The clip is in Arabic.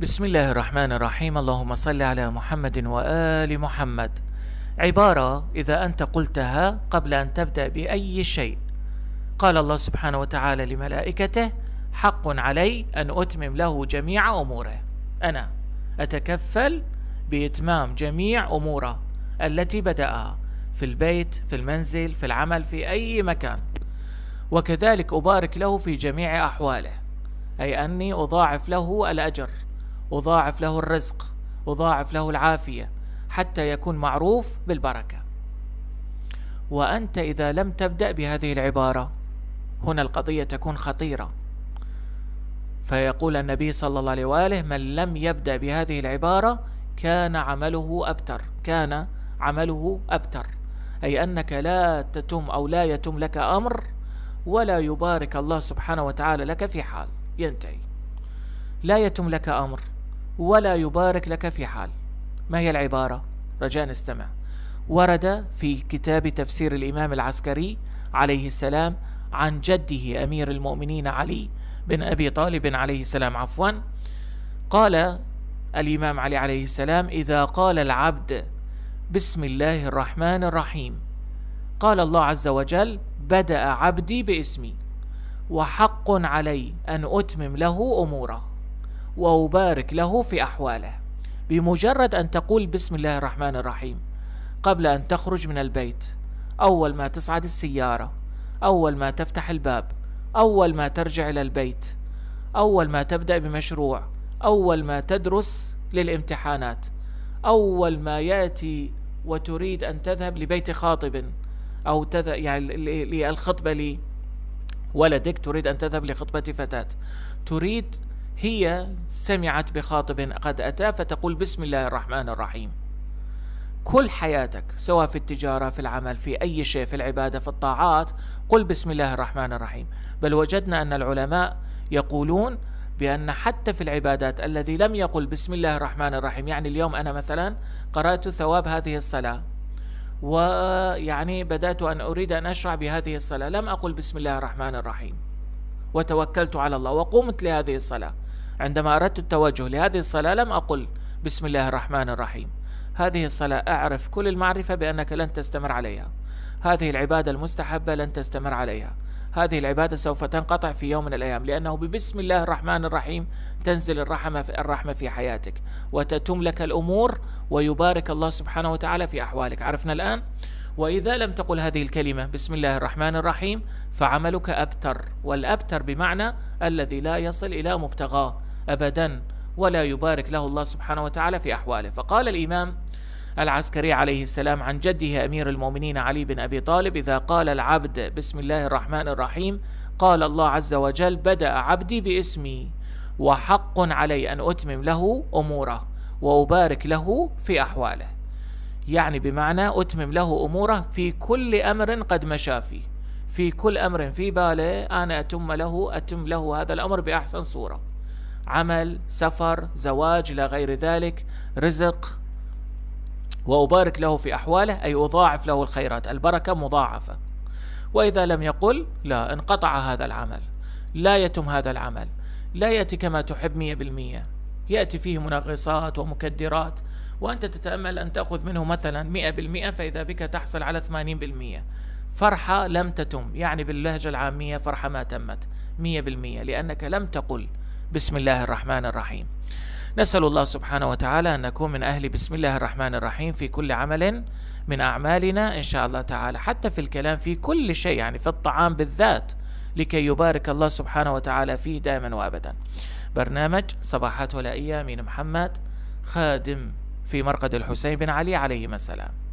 بسم الله الرحمن الرحيم. اللهم صل على محمد وآل محمد. عبارة إذا أنت قلتها قبل أن تبدأ بأي شيء، قال الله سبحانه وتعالى لملائكته: حق علي أن أتمم له جميع أموره. أنا أتكفل بإتمام جميع أموره التي بدأها في البيت، في المنزل، في العمل، في أي مكان، وكذلك أبارك له في جميع أحواله، أي أني أضاعف له الأجر، أضاعف له الرزق، أضاعف له العافية، حتى يكون معروف بالبركة. وأنت إذا لم تبدأ بهذه العبارة، هنا القضية تكون خطيرة. فيقول النبي صلى الله عليه وآله: من لم يبدأ بهذه العبارة كان عمله أبتر، كان عمله أبتر، أي أنك لا تتم أو لا يتم لك أمر ولا يبارك الله سبحانه وتعالى لك في حال. ينتهي، لا يتم لك أمر ولا يبارك لك في حال. ما هي العبارة؟ رجاء استمع. ورد في كتاب تفسير الإمام العسكري عليه السلام عن جده أمير المؤمنين علي بن أبي طالب عليه السلام قال الإمام علي عليه السلام: إذا قال العبد بسم الله الرحمن الرحيم، قال الله عز وجل: بدأ عبدي باسمي، وحق علي أن أتمم له أموره وأبارك له في أحواله. بمجرد أن تقول بسم الله الرحمن الرحيم قبل أن تخرج من البيت، أول ما تصعد السيارة، أول ما تفتح الباب، أول ما ترجع إلى البيت، أول ما تبدأ بمشروع، أول ما تدرس للامتحانات، أول ما يأتي وتريد أن تذهب لبيت خاطب أو يعني للخطبة لولدك، تريد أن تذهب لخطبة فتاة، تريد هي سمعت بخاطب قد أتى فتقول بسم الله الرحمن الرحيم. كل حياتك سواء في التجارة، في العمل، في أي شيء، في العبادة، في الطاعات، قل بسم الله الرحمن الرحيم. بل وجدنا أن العلماء يقولون بأن حتى في العبادات الذي لم يقل بسم الله الرحمن الرحيم، يعني اليوم أنا مثلا قرأت ثواب هذه الصلاة، ويعني بدأت أن أريد أن أشرع بهذه الصلاة، لم أقل بسم الله الرحمن الرحيم وتوكلت على الله وقمت لهذه الصلاة، عندما أردت التوجه لهذه الصلاة لم أقل بسم الله الرحمن الرحيم. هذه الصلاة أعرف كل المعرفة بأنك لن تستمر عليها، هذه العبادة المستحبة لن تستمر عليها، هذه العبادة سوف تنقطع في يوم من الأيام، لأنه ببسم الله الرحمن الرحيم تنزل الرحمة في حياتك، وتتم لك الأمور، ويبارك الله سبحانه وتعالى في أحوالك. عرفنا الآن؟ وإذا لم تقل هذه الكلمة بسم الله الرحمن الرحيم فعملك أبتر، والأبتر بمعنى الذي لا يصل إلى مبتغاه أبدا، ولا يبارك له الله سبحانه وتعالى في أحواله. فقال الإمام العسكري عليه السلام عن جده أمير المؤمنين علي بن أبي طالب: إذا قال العبد بسم الله الرحمن الرحيم، قال الله عز وجل: بدأ عبدي باسمي، وحق علي أن أتمم له أموره وأبارك له في أحواله. يعني بمعنى أتمم له أموره في كل أمر قد مشى فيه، في كل أمر في باله أنا أتم له هذا الأمر بأحسن صورة، عمل، سفر، زواج، لا غير ذلك، رزق، وأبارك له في أحواله، أي أضاعف له الخيرات، البركة مضاعفة. وإذا لم يقل، لا، انقطع هذا العمل، لا يتم هذا العمل، لا يأتي كما تحب 100%، يأتي فيه منغصات ومكدرات، وأنت تتأمل أن تأخذ منه مثلا 100%، فإذا بك تحصل على 80%، فرحة لم تتم، يعني باللهجة العامية فرحة ما تمت 100%، لأنك لم تقل بسم الله الرحمن الرحيم. نسأل الله سبحانه وتعالى أن نكون من أهل بسم الله الرحمن الرحيم في كل عمل من أعمالنا إن شاء الله تعالى، حتى في الكلام، في كل شيء، يعني في الطعام بالذات، لكي يبارك الله سبحانه وتعالى فيه دائما وأبدا. برنامج صباحات ولائية من محمد، خادم في مرقد الحسين بن علي عليهما السلام.